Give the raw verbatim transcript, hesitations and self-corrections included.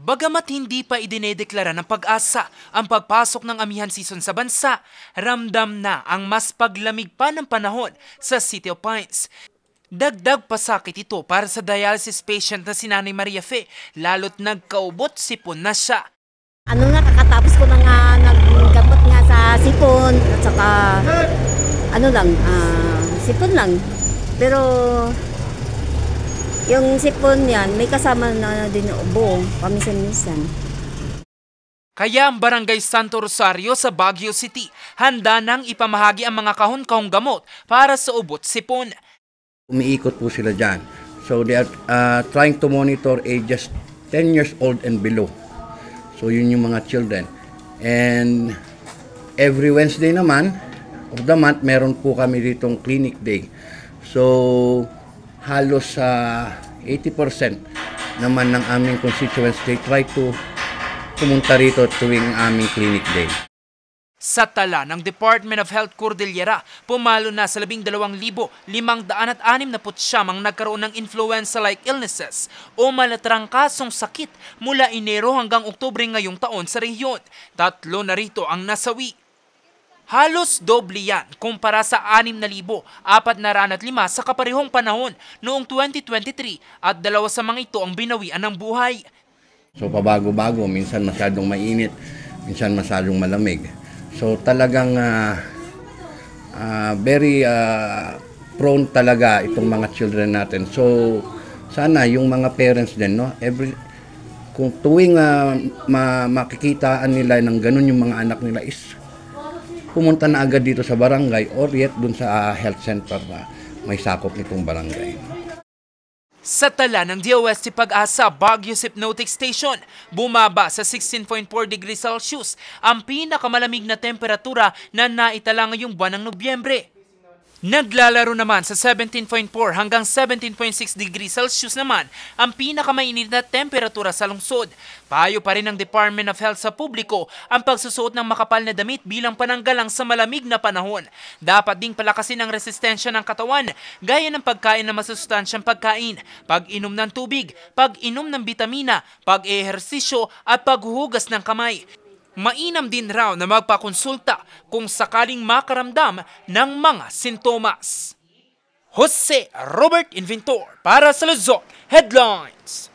Bagamat hindi pa idinedeklara ng Pag-asa ang pagpasok ng amihan season sa bansa, ramdam na ang mas paglamig pa ng panahon sa City of Pines. Dagdag pasakit ito para sa dialysis patient na si Nanay Maria Fe, lalo't nagkaubot sipon na siya. Ano na, kakatapos ko na nga naggamot nga sa sipon at saka ano lang, uh, sipon lang. Pero yung sipon yan, may kasama na din ubo, paminsan-minsan. Kaya ang Barangay Santo Rosario sa Baguio City, handa nang ipamahagi ang mga kahon-kahong gamot para sa ubot sipon. Umiikot po sila dyan. So they are uh, trying to monitor ages ten years old and below. So yun yung mga children. And every Wednesday naman of the month, meron po kami ditong clinic day. So halos sa uh, eighty percent naman ng aming constituents, they try to pumunta rito tuwing aming clinic day. Sa tala ng Department of Health Cordillera, pumalo na sa labing dalawang libo limang daan at anim na putsyam ang nagkaroon ng influenza-like illnesses o malatrangkasong sakit mula Enero hanggang Oktubre ngayong taon sa rehiyon. Tatlo na rito ang nasawi. Halos doble yan kumpara sa anim na libo apat na raan at lima sa kaparehong panahon noong twenty twenty-three at dalawa sa mga ito ang binawian ng buhay. So pabago-bago, minsan masyadong mainit, minsan masyadong malamig. So talagang uh, uh, very uh, prone talaga itong mga children natin. So sana yung mga parents din, no, every kung tuwing uh, ma makikitaan nila ng ganun yung mga anak nila is pumunta na agad dito sa barangay or yet dun sa uh, health center na may sakop nitong barangay. Sa tala ng D O S T Pag-asa Baguio Hypnotic Station, bumaba sa sixteen point four degrees Celsius ang pinakamalamig na temperatura na naitala ngayong buwan ng Nobyembre. Naglalaro naman sa seventeen point four hanggang seventeen point six degrees Celsius naman ang pinakamainit na temperatura sa lungsod. Payo pa rin ng Department of Health sa publiko ang pagsusuot ng makapal na damit bilang pananggalang sa malamig na panahon. Dapat ding palakasin ang resistensya ng katawan gaya ng pagkain ng masustansyang pagkain, pag-inom ng tubig, pag-inom ng bitamina, pag-ehersisyo at paghuhugas ng kamay. Mainam din raw na magpakonsulta kung sakaling makaramdam ng mga sintomas. Jose Robert Inventor para sa Luzon Headlines.